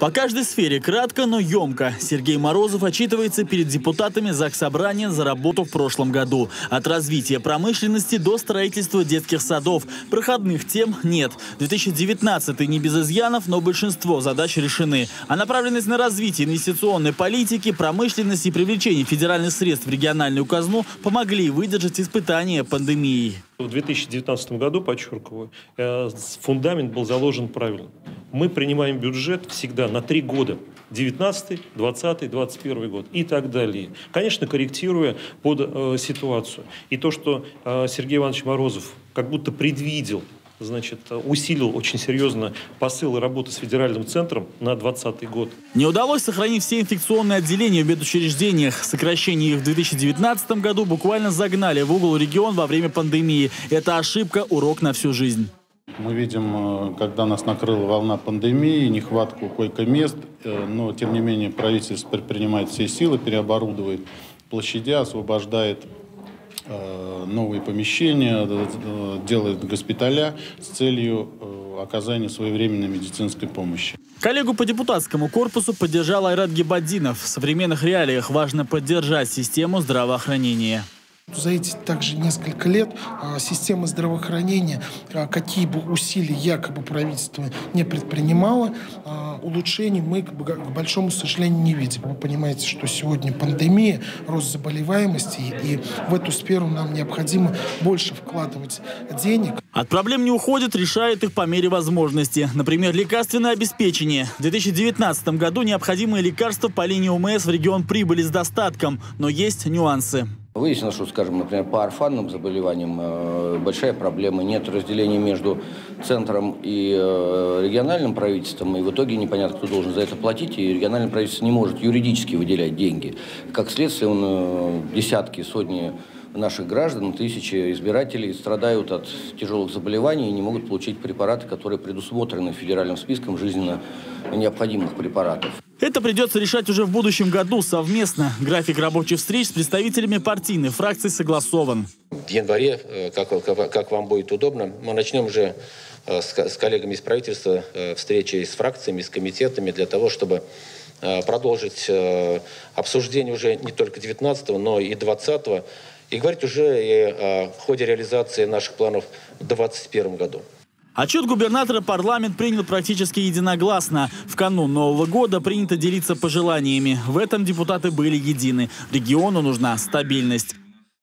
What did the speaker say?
По каждой сфере кратко, но емко. Сергей Морозов отчитывается перед депутатами Заксобрания за работу в прошлом году. От развития промышленности до строительства детских садов. Проходных тем нет. 2019 не без изъянов, но большинство задач решены. А направленность на развитие инвестиционной политики, промышленности и привлечение федеральных средств в региональную казну помогли выдержать испытания пандемии. В 2019 году, подчеркиваю, фундамент был заложен правильно. Мы принимаем бюджет всегда на 3 года. 19, 20, 21 год и так далее. Конечно, корректируя под ситуацию. И то, что Сергей Иванович Морозов как будто предвидел, значит, усилил очень серьезно посылы работы с федеральным центром на 2020 год. Не удалось сохранить все инфекционные отделения в медучреждениях. Сокращение их в 2019 году буквально загнали в угол регион во время пандемии. Это ошибка, урок на всю жизнь. Мы видим, когда нас накрыла волна пандемии, нехватку койко-мест, но тем не менее правительство предпринимает все силы, переоборудует площади, освобождает новые помещения, делает госпиталя с целью оказания своевременной медицинской помощи. Коллегу по депутатскому корпусу поддержал Айрат Гибаддинов. В современных реалиях важно поддержать систему здравоохранения. За эти также несколько лет система здравоохранения, какие бы усилия якобы правительство не предпринимало, улучшений мы, к большому сожалению, не видим. Вы понимаете, что сегодня пандемия, рост заболеваемости, и в эту сферу нам необходимо больше вкладывать денег. От проблем не уходят, решают их по мере возможности. Например, лекарственное обеспечение. В 2019 году необходимые лекарства по линии ОМС в регион прибыли с достатком, но есть нюансы. Выяснено, что, скажем, например, по орфанным заболеваниям большая проблема. Нет разделения между центром и региональным правительством. И в итоге непонятно, кто должен за это платить. И региональное правительство не может юридически выделять деньги. Как следствие, десятки, сотни наших граждан, тысячи избирателей страдают от тяжелых заболеваний и не могут получить препараты, которые предусмотрены федеральным списком жизненно необходимых препаратов. Это придется решать уже в будущем году совместно. График рабочих встреч с представителями партийной фракции согласован. В январе, как вам будет удобно, мы начнем уже с коллегами из правительства встречи с фракциями, с комитетами для того, чтобы продолжить обсуждение уже не только 19-го, но и 20-го. И говорить уже и о ходе реализации наших планов в 2021 году. Отчет губернатора парламент принял практически единогласно. В канун Нового года принято делиться пожеланиями. В этом депутаты были едины. Региону нужна стабильность.